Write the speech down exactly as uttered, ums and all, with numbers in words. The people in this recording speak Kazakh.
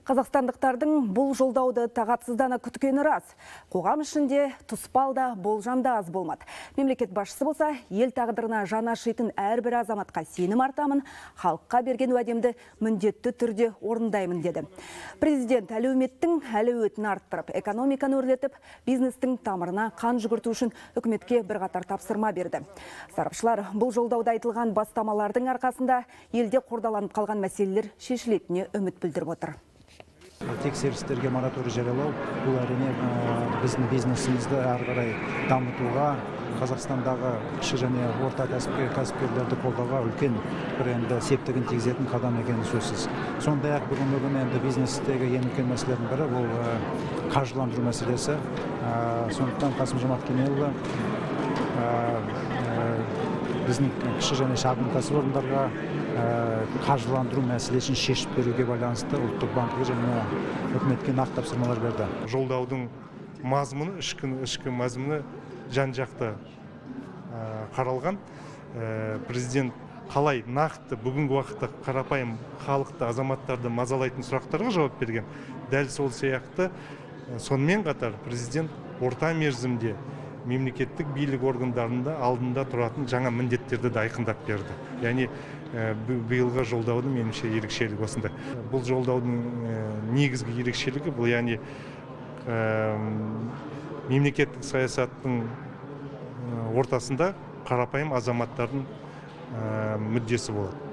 Қазақстандықтардың бұл жолдауды тағатсыздана күткені рас. Қоғам ішінде тұспалда болжамда аз болмады. Мемлекет басшысы болса, ел тағдырына жаны ашитын әрбір азаматқа сенім артамын, халыққа берген уәдемді міндетті түрде орындаймын деді. Президент әлеуметтің әлеуетін арттырып, экономиканы өрлетіп, бизнестің тамырына қан жүгірту үшін үкіметке бірқатар тапсырма берді. Сарапшылар бұл жолдауда айтылған бастамалардың арқасында елде қордаланып қалған мәселелер шешілетініне үміт білдіріп отыр. Тексерістерге мораторий жариялау бұл әрине біздің бизнесімізді әрі қарай дамытуға, Қазақстандағы кіші және орта кәсіпкерлерді қолдауға үлкен бір енді септігін тигізетін қадам екені сөзсіз. Сондай-ақ бүгінгі күні енді бизнестегі ең үлкен мәселенің бірі бұл қаржыландыру мәселесі. Сондықтан Қасым-Жомарт Кемелұлы біздің кіші және шағын кәсіпорындарға қаржыландыру мәселесін шешіп беруге байланысты ұлттық банкке және үкіметке нақты тапсырмалар берді. Жолдаудың мазмұны, ішкі мазмұны жан-жақты қаралған. Президент қалай нақты бүгінгі уақытта қарапайым халықты, азаматтарды мазалайтын сұрақтарға жауап берген. Дәл сол сияқты сонымен қатар президент орта мерзімде мемлекеттік билік органдарында алдында тұратын жаңа міндеттерді де айқындап берді. Яғни биылғы жолдаудың меніңше ерекшелігі осында. Бұл жолдаудың негізгі ерекшелігі бұл яғни мемлекеттік саясаттың ортасында қарапайым азаматтардың мүддесі болады.